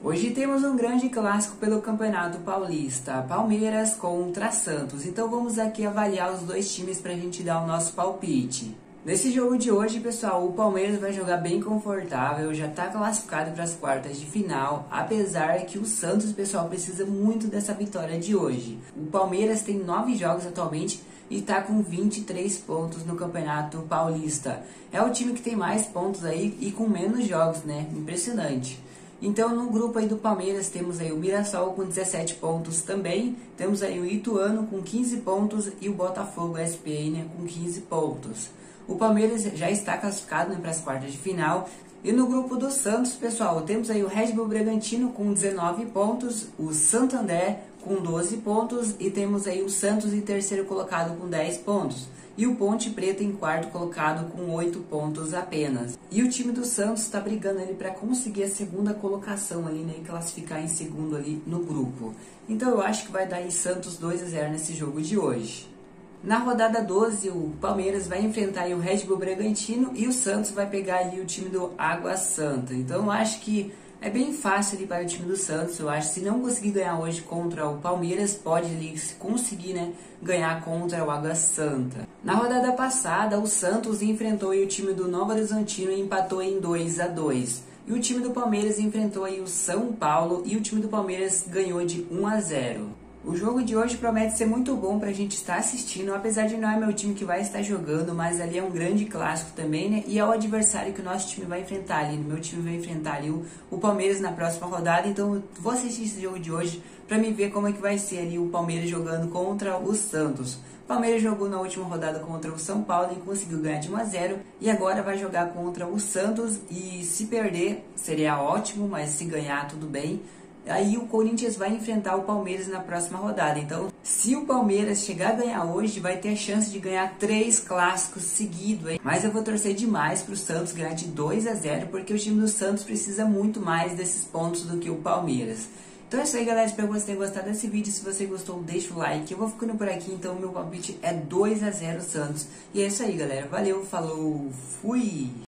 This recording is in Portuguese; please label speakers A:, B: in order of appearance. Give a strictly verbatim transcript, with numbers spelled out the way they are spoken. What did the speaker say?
A: Hoje temos um grande clássico pelo Campeonato Paulista, Palmeiras contra Santos. Então vamos aqui avaliar os dois times para a gente dar o nosso palpite. Nesse jogo de hoje, pessoal, o Palmeiras vai jogar bem confortável, já está classificado para as quartas de final, apesar que o Santos, pessoal, precisa muito dessa vitória de hoje. O Palmeiras tem nove jogos atualmente e está com vinte e três pontos no Campeonato Paulista. É o time que tem mais pontos aí e com menos jogos, né? Impressionante. Então, no grupo aí do Palmeiras, temos aí o Mirassol com dezessete pontos também, temos aí o Ituano com quinze pontos e o Botafogo S P, né, com quinze pontos. O Palmeiras já está classificado, né, para as quartas de final. E no grupo do Santos, pessoal, temos aí o Red Bull Bragantino com dezenove pontos, o Santander com doze pontos e temos aí o Santos em terceiro colocado com dez pontos. E o Ponte Preta em quarto colocado com oito pontos apenas. E o time do Santos está brigando ali para conseguir a segunda colocação ali, né, e classificar em segundo ali no grupo. Então eu acho que vai dar aí Santos dois a zero nesse jogo de hoje. Na rodada doze, o Palmeiras vai enfrentar aí o Red Bull Bragantino e o Santos vai pegar ali o time do Água Santa. Então eu acho que é bem fácil ali para o time do Santos. Eu acho que se não conseguir ganhar hoje contra o Palmeiras, pode ali conseguir, né, ganhar contra o Água Santa. Na rodada passada, o Santos enfrentou aí o time do Novo Horizontino e empatou em dois a dois. E o time do Palmeiras enfrentou aí o São Paulo e o time do Palmeiras ganhou de um a zero. O jogo de hoje promete ser muito bom para a gente estar assistindo, apesar de não é meu time que vai estar jogando, mas ali é um grande clássico também, né? E é o adversário que o nosso time vai enfrentar ali. Meu time vai enfrentar ali o, o Palmeiras na próxima rodada, então eu vou assistir esse jogo de hoje para me ver como é que vai ser ali o Palmeiras jogando contra o Santos. O Palmeiras jogou na última rodada contra o São Paulo e conseguiu ganhar de um a zero e agora vai jogar contra o Santos e se perder seria ótimo, mas se ganhar tudo bem. Aí o Corinthians vai enfrentar o Palmeiras na próxima rodada. Então, se o Palmeiras chegar a ganhar hoje, vai ter a chance de ganhar três clássicos seguidos, hein? Mas eu vou torcer demais para o Santos ganhar de dois a zero, porque o time do Santos precisa muito mais desses pontos do que o Palmeiras. Então é isso aí, galera. Espero que vocês tenham gostado desse vídeo. Se você gostou, deixa o like. Eu vou ficando por aqui, então o meu palpite é dois a zero Santos. E é isso aí, galera. Valeu, falou, fui!